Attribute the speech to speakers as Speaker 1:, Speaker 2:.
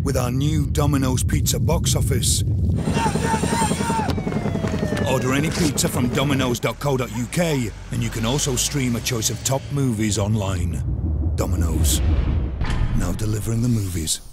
Speaker 1: with our new Domino's Pizza box office. Order any pizza from dominos.co.uk and you can also stream a choice of top movies online. Domino's, now delivering the movies.